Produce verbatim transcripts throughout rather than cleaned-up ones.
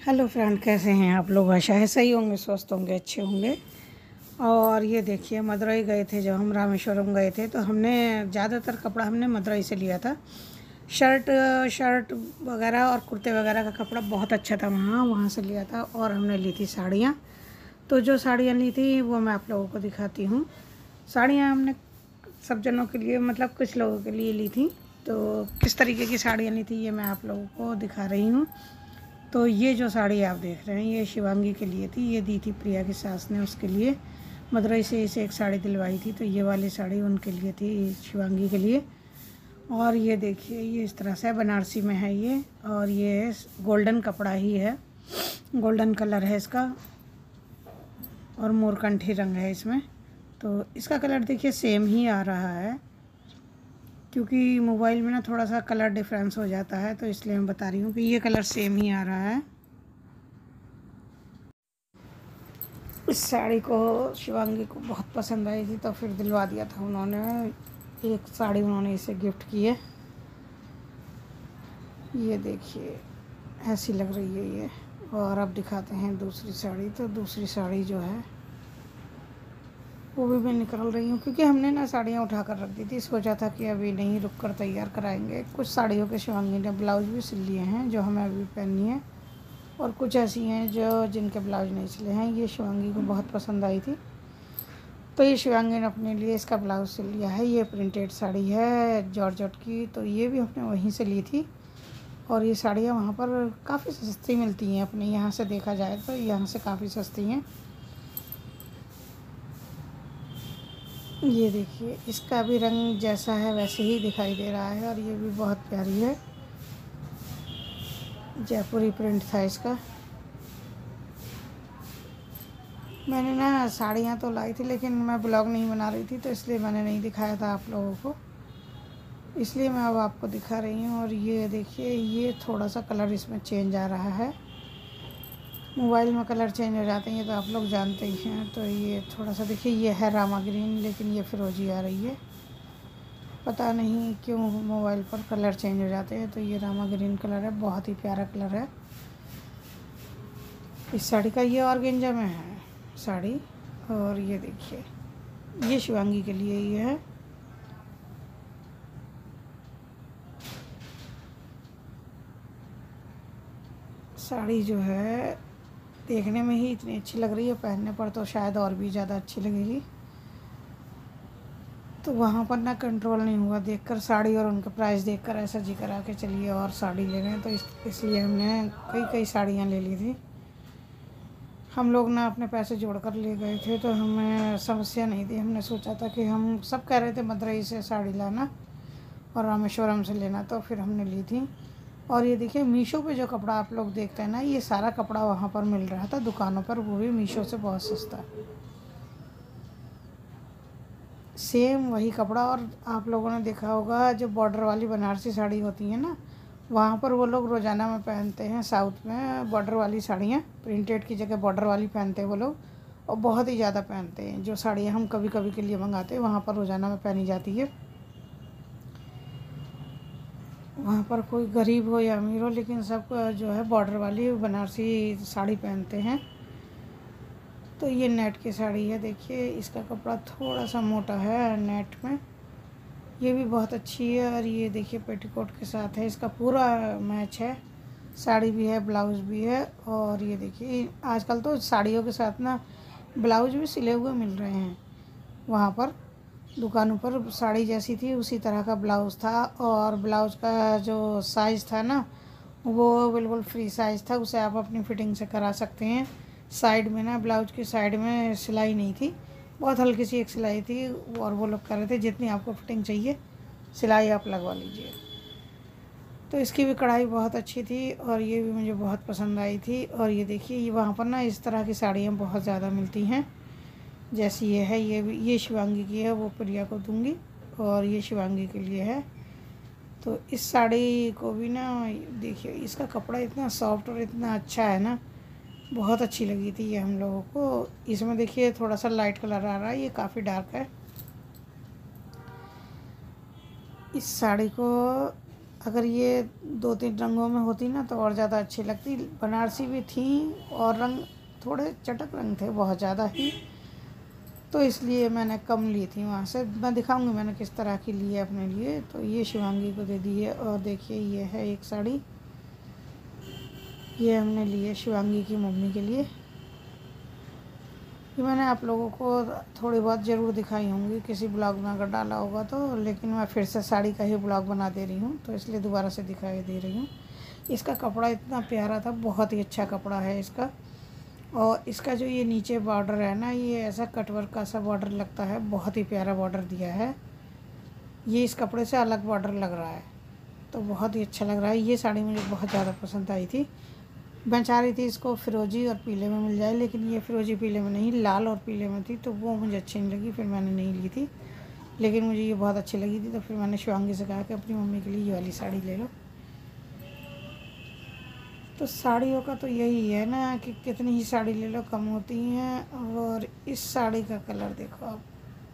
Hello friend, कैसे हैं आप लोग। आशा है सही होंगे, स्वस्थ होंगे, अच्छे होंगे। और ये देखिए, मदुरई गए थे जब हम रामेश्वरम गए थे तो हमने ज़्यादातर कपड़ा हमने मदुरई से लिया था। शर्ट शर्ट वगैरह और कुर्ते वगैरह का कपड़ा बहुत अच्छा था, वहाँ वहाँ से लिया था। और हमने ली थी साड़ियाँ। तो जो साड़ियाँ ली थी वो मैं आप लोगों को दिखाती हूँ। साड़ियाँ हमने सब जनों के लिए, मतलब कुछ लोगों के लिए ली थी। तो किस तरीके की साड़ियाँ ली थी ये मैं आप लोगों को दिखा रही हूँ। तो ये जो साड़ी आप देख रहे हैं ये शिवांगी के लिए थी। ये दी थी प्रिया की सास ने उसके लिए। मदुरई से इसे एक साड़ी दिलवाई थी, तो ये वाली साड़ी उनके लिए थी, शिवांगी के लिए। और ये देखिए, ये इस तरह से बनारसी में है ये। और ये गोल्डन कपड़ा ही है, गोल्डन कलर है इसका और मोरकंठी रंग है इसमें। तो इसका कलर देखिए सेम ही आ रहा है, क्योंकि मोबाइल में ना थोड़ा सा कलर डिफरेंस हो जाता है, तो इसलिए मैं बता रही हूँ कि ये कलर सेम ही आ रहा है। इस साड़ी को शिवांगी को बहुत पसंद आई थी, तो फिर दिलवा दिया था उन्होंने। एक साड़ी उन्होंने इसे गिफ्ट की है। ये देखिए, ऐसी लग रही है ये। और अब दिखाते हैं दूसरी साड़ी। तो दूसरी साड़ी जो है वो भी मैं निकाल रही हूँ, क्योंकि हमने ना साड़ियाँ उठा कर रख दी थी। सोचा था कि अभी नहीं, रुक कर तैयार कराएंगे। कुछ साड़ियों के शिवांगी ने ब्लाउज भी सिल लिए हैं जो हमें अभी पहननी है, और कुछ ऐसी हैं जो जिनके ब्लाउज नहीं सिले हैं। ये शिवांगी को बहुत पसंद आई थी, तो ये शिवांगी ने अपने लिए इसका ब्लाउज सिल लिया है। ये प्रिंटेड साड़ी है जॉर्जेट की, तो ये भी हमने वहीं से ली थी। और ये साड़ियाँ वहाँ पर काफ़ी सस्ती मिलती हैं, अपने यहाँ से देखा जाए तो यहाँ से काफ़ी सस्ती हैं। ये देखिए, इसका भी रंग जैसा है वैसे ही दिखाई दे रहा है, और ये भी बहुत प्यारी है। जयपुरी प्रिंट था इसका। मैंने ना साड़ियाँ तो लाई थी, लेकिन मैं ब्लॉग नहीं बना रही थी, तो इसलिए मैंने नहीं दिखाया था आप लोगों को, इसलिए मैं अब आपको दिखा रही हूँ। और ये देखिए, ये थोड़ा सा कलर इसमें चेंज आ रहा है। मोबाइल में कलर चेंज हो जाते हैं, ये तो आप लोग जानते ही हैं। तो ये थोड़ा सा देखिए, ये है रामा ग्रीन, लेकिन ये फिरोजी आ रही है। पता नहीं क्यों मोबाइल पर कलर चेंज हो जाते हैं। तो ये रामा ग्रीन कलर है, बहुत ही प्यारा कलर है। इस साड़ी का ये ऑर्गेंजा में है साड़ी। और ये देखिए, ये शिवांगी के लिए ये है। साड़ी जो है देखने में ही इतनी अच्छी लग रही है, पहनने पर तो शायद और भी ज़्यादा अच्छी लगेगी। तो वहाँ पर ना कंट्रोल नहीं हुआ देखकर साड़ी, और उनका प्राइस देखकर ऐसा जी करा के चलिए और साड़ी ले लें। तो इस इसलिए हमने कई कई साड़ियाँ ले ली थी। हम लोग ना अपने पैसे जोड़ कर ले गए थे, तो हमें समस्या नहीं थी। हमने सोचा था कि हम सब कह रहे थे मदुरई से साड़ी लाना और रामेश्वरम से लेना, तो फिर हमने ली थी। और ये देखिए, मीशो पे जो कपड़ा आप लोग देखते हैं ना, ये सारा कपड़ा वहाँ पर मिल रहा था दुकानों पर, वो भी मीशो से बहुत सस्ता। सेम वही कपड़ा। और आप लोगों ने देखा होगा, जो बॉर्डर वाली बनारसी साड़ी होती है ना, वहाँ पर वो लोग रोज़ाना में पहनते हैं। साउथ में बॉर्डर वाली साड़ियाँ प्रिंटेड की जगह बॉर्डर वाली पहनते हैं वो लोग, और बहुत ही ज़्यादा पहनते हैं। जो साड़ियाँ हम कभी कभी के लिए मंगाते हैं, वहाँ पर रोज़ाना में पहनी जाती है। वहाँ पर कोई गरीब हो या अमीर हो, लेकिन सब जो है बॉर्डर वाली बनारसी साड़ी पहनते हैं। तो ये नेट की साड़ी है। देखिए, इसका कपड़ा थोड़ा सा मोटा है नेट में। ये भी बहुत अच्छी है। और ये देखिए, पेटीकोट के साथ है, इसका पूरा मैच है। साड़ी भी है, ब्लाउज़ भी है। और ये देखिए, आजकल तो साड़ियों के साथ ना ब्लाउज भी सिले हुए मिल रहे हैं। वहाँ पर दुकानों पर साड़ी जैसी थी उसी तरह का ब्लाउज़ था, और ब्लाउज़ का जो साइज़ था ना, वो बिल्कुल फ्री साइज़ था। उसे आप अपनी फिटिंग से करा सकते हैं। साइड में ना, ब्लाउज की साइड में सिलाई नहीं थी, बहुत हल्की सी एक सिलाई थी। और वो लोग कह रहे थे जितनी आपको फिटिंग चाहिए सिलाई आप लगवा लीजिए। तो इसकी भी कढ़ाई बहुत अच्छी थी, और ये भी मुझे बहुत पसंद आई थी। और ये देखिए, ये वहाँ पर ना इस तरह की साड़ियाँ बहुत ज़्यादा मिलती हैं, जैसी ये है। ये भी, ये शिवांगी की है, वो प्रिया को दूंगी, और ये शिवांगी के लिए है। तो इस साड़ी को भी ना देखिए, इसका कपड़ा इतना सॉफ्ट और इतना अच्छा है ना, बहुत अच्छी लगी थी ये हम लोगों को। इसमें देखिए थोड़ा सा लाइट कलर आ रहा है, ये काफ़ी डार्क है। इस साड़ी को अगर ये दो तीन रंगों में होती ना तो और ज़्यादा अच्छी लगती। बनारसी भी थी और रंग थोड़े चटक रंग थे बहुत ज़्यादा ही, तो इसलिए मैंने कम ली थी वहाँ से। मैं दिखाऊंगी मैंने किस तरह की ली है अपने लिए। तो ये शिवांगी को दे दी है। और देखिए ये है एक साड़ी, ये हमने ली है शिवांगी की मम्मी के लिए। ये मैंने आप लोगों को थोड़ी बहुत ज़रूर दिखाई होंगी किसी ब्लॉग में अगर डाला होगा तो, लेकिन मैं फिर से साड़ी का ही ब्लॉग बना दे रही हूँ तो इसलिए दोबारा से दिखाई दे रही हूँ। इसका कपड़ा इतना प्यारा था, बहुत ही अच्छा कपड़ा है इसका। और इसका जो ये नीचे बॉर्डर है ना, ये ऐसा कटवर्क का सा बॉर्डर लगता है, बहुत ही प्यारा बॉर्डर दिया है। ये इस कपड़े से अलग बॉर्डर लग रहा है तो बहुत ही अच्छा लग रहा है। ये साड़ी मुझे बहुत ज़्यादा पसंद आई थी। मैं चाह रही थी इसको फिरोजी और पीले में मिल जाए, लेकिन ये फिरोजी पीले में नहीं, लाल और पीले में थी, तो वो मुझे अच्छी नहीं लगी, फिर मैंने नहीं ली थी। लेकिन मुझे ये बहुत अच्छी लगी थी तो फिर मैंने शिवांगी से कहा कि अपनी मम्मी के लिए ये वाली साड़ी ले लो। तो साड़ियों का तो यही है ना कि कितनी ही साड़ी ले लो कम होती हैं। और इस साड़ी का कलर देखो आप,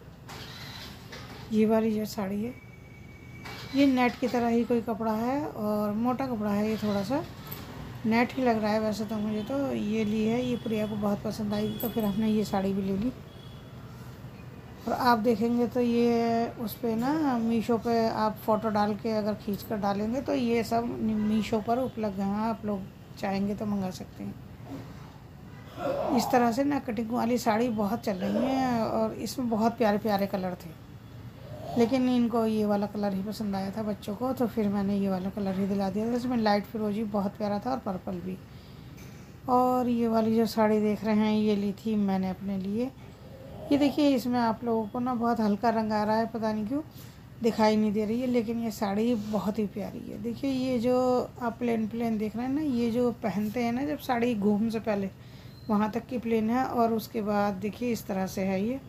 ये वाली जो साड़ी है ये नेट की तरह ही कोई कपड़ा है और मोटा कपड़ा है, ये थोड़ा सा नेट ही लग रहा है वैसे तो। मुझे तो ये ली है, ये प्रिया को बहुत पसंद आई तो फिर हमने ये साड़ी भी ले ली। और आप देखेंगे तो ये उस पर ना मीशो पे आप फ़ोटो डाल के अगर खींच कर डालेंगे तो ये सब मीशो पर उपलब्ध हैं, आप लोग चाहेंगे तो मंगा सकते हैं। इस तरह से ना कटिंग वाली साड़ी बहुत चल रही है और इसमें बहुत प्यारे प्यारे कलर थे, लेकिन इनको ये वाला कलर ही पसंद आया था बच्चों को, तो फिर मैंने ये वाला कलर ही दिला दिया था। इसमें लाइट फिरोजी बहुत प्यारा था और पर्पल भी। और ये वाली जो साड़ी देख रहे हैं ये ली थी मैंने अपने लिए। ये देखिए इसमें आप लोगों को ना बहुत हल्का रंग आ रहा है, पता नहीं क्यों दिखाई नहीं दे रही है, लेकिन ये साड़ी बहुत ही प्यारी है। देखिए ये जो आप प्लेन प्लेन देख रहे हैं ना, ये जो पहनते हैं ना जब साड़ी घूम से पहले, वहाँ तक की प्लेन है। और उसके बाद देखिए इस तरह से है ये।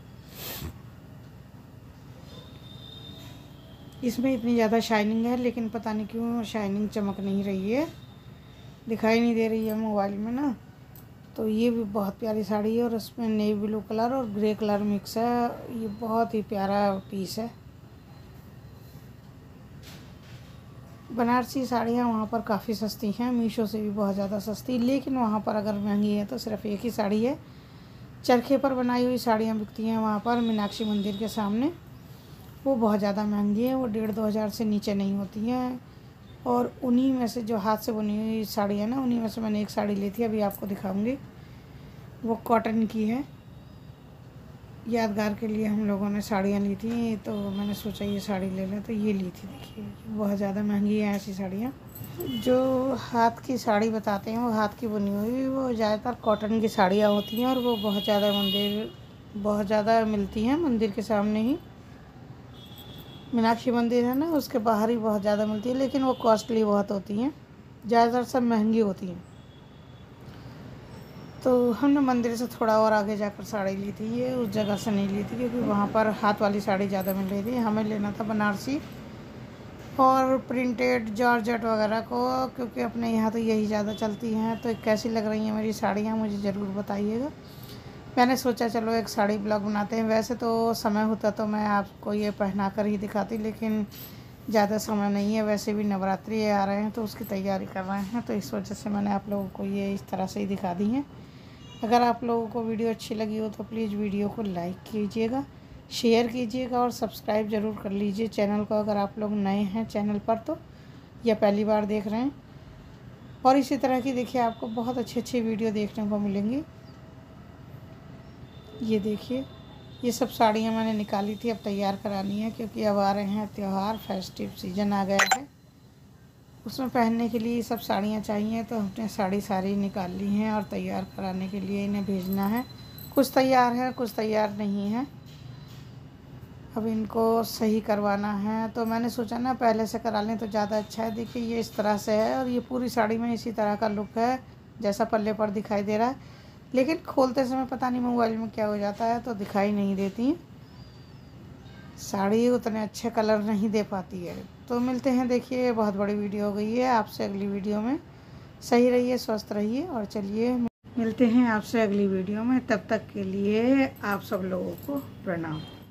इसमें इतनी ज़्यादा शाइनिंग है, लेकिन पता नहीं क्यों शाइनिंग चमक नहीं रही है, दिखाई नहीं दे रही है मोबाइल में ना। तो ये भी बहुत प्यारी साड़ी है और उसमें नेवी ब्लू कलर और ग्रे कलर मिक्स है। ये बहुत ही प्यारा पीस है। बनारसी साड़ियाँ वहाँ पर काफ़ी सस्ती हैं, मीशो से भी बहुत ज़्यादा सस्ती, लेकिन वहाँ पर अगर महंगी है तो सिर्फ एक ही साड़ी है। चरखे पर बनाई हुई साड़ियाँ बिकती हैं वहाँ पर मीनाक्षी मंदिर के सामने, वो बहुत ज़्यादा महंगी है, वो डेढ़ दो हज़ार से नीचे नहीं होती हैं। और उन्हीं में से जो हाथ से बनी हुई साड़ी है ना, उन्हीं में से मैंने एक साड़ी ली थी, अभी आपको दिखाऊंगी। वो कॉटन की है, यादगार के लिए हम लोगों ने साड़ियाँ ली थी तो मैंने सोचा ये साड़ी ले लें तो ये ली थी। देखिए बहुत ज़्यादा महंगी है ऐसी साड़ियाँ। जो हाथ की साड़ी बताते हैं वो हाथ की बनी हुई, वो ज़्यादातर कॉटन की साड़ियाँ होती हैं और वो बहुत ज़्यादा मंदिर बहुत ज़्यादा मिलती हैं मंदिर के सामने ही। मीनाक्षी मंदिर है ना, उसके बाहर ही बहुत ज़्यादा मिलती है, लेकिन वो कॉस्टली बहुत होती हैं, ज़्यादातर सब महंगी होती हैं। तो हमने मंदिर से थोड़ा और आगे जाकर साड़ी ली थी, ये उस जगह से नहीं ली थी क्योंकि वहाँ पर हाथ वाली साड़ी ज़्यादा मिल रही थी। हमें लेना था बनारसी और प्रिंटेड जॉर्जेट वगैरह को, क्योंकि अपने यहाँ तो यही ज़्यादा चलती हैं। तो कैसी लग रही हैं मेरी साड़ियाँ मुझे ज़रूर बताइएगा। मैंने सोचा चलो एक साड़ी ब्लॉग बनाते हैं। वैसे तो समय होता तो मैं आपको ये पहना कर ही दिखाती, लेकिन ज़्यादा समय नहीं है, वैसे भी नवरात्रि आ रहे हैं तो उसकी तैयारी कर रहे हैं, तो इस वजह से मैंने आप लोगों को ये इस तरह से ही दिखा दी हैं। अगर आप लोगों को वीडियो अच्छी लगी हो तो प्लीज़ वीडियो को लाइक कीजिएगा, शेयर कीजिएगा और सब्सक्राइब ज़रूर कर लीजिए चैनल को, अगर आप लोग नए हैं चैनल पर तो, या पहली बार देख रहे हैं। और इसी तरह की देखिए आपको बहुत अच्छी अच्छी वीडियो देखने को मिलेंगी। ये देखिए ये सब साड़ियाँ मैंने निकाली थी, अब तैयार करानी है क्योंकि अब आ रहे हैं त्यौहार, फेस्टिव सीजन आ गया है, उसमें पहनने के लिए सब साड़ियाँ चाहिए। तो हमने साड़ी सारी निकाल ली हैं और तैयार कराने के लिए इन्हें भेजना है। कुछ तैयार है कुछ तैयार नहीं है, अब इनको सही करवाना है। तो मैंने सोचा ना पहले से करा लें तो ज़्यादा अच्छा है। देखिए ये इस तरह से है और ये पूरी साड़ी में इसी तरह का लुक है जैसा पल्ले पर दिखाई दे रहा है, लेकिन खोलते समय पता नहीं मोबाइल में क्या हो जाता है तो दिखाई नहीं देती, साड़ी उतने अच्छे कलर नहीं दे पाती है। तो मिलते हैं, देखिए बहुत बड़ी वीडियो हो गई है, आपसे अगली वीडियो में। सही रहिए, स्वस्थ रहिए और चलिए मिलते हैं आपसे अगली वीडियो में। तब तक के लिए आप सब लोगों को प्रणाम।